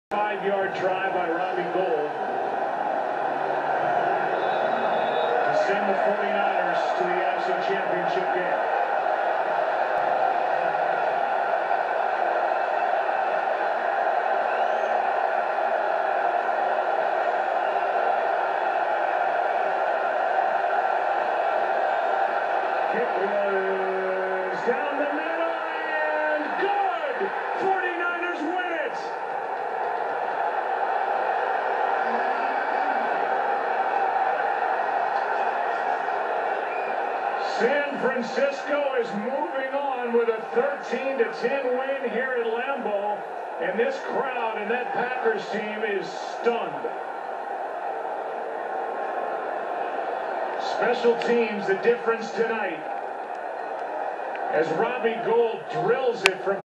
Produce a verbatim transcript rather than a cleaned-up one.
Five-yard try by Robbie Gould to send the forty-niners to the N F C Championship game. Kick was down the middle and good! forty-niners win it! San Francisco is moving on with a thirteen to ten win here at Lambeau, and this crowd and that Packers team is stunned. Special teams, the difference tonight, as Robbie Gould drills it from